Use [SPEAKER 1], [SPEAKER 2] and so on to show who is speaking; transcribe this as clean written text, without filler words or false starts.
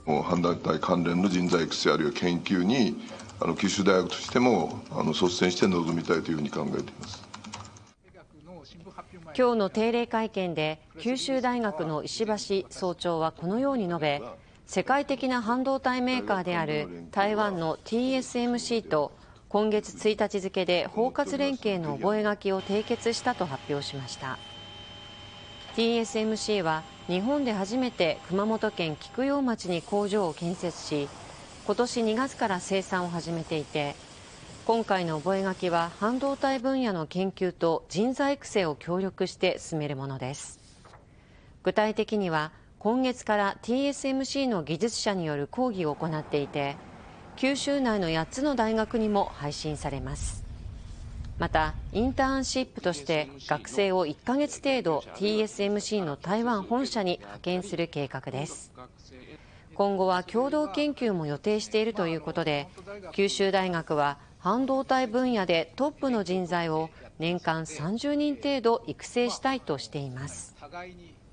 [SPEAKER 1] 半導体関連の人材育成あるいは研究に九州大学としても率先して臨みたいというふうに考えています。
[SPEAKER 2] 今日の定例会見で九州大学の石橋総長はこのように述べ、世界的な半導体メーカーである台湾の TSMC と今月1日付で包括連携の覚書を締結したと発表しました。 TSMC は日本で初めて熊本県菊陽町に工場を建設し、今年2月から生産を始めていて、今回の覚書は半導体分野の研究と人材育成を協力して進めるものです。具体的には今月から TSMC の技術者による講義を行っていて、九州内の8つの大学にも配信されます。またインターンシップとして学生を1ヶ月程度 TSMC の台湾本社に派遣する計画です。今後は共同研究も予定しているということで、九州大学は半導体分野でトップの人材を年間30人程度育成したいとしています。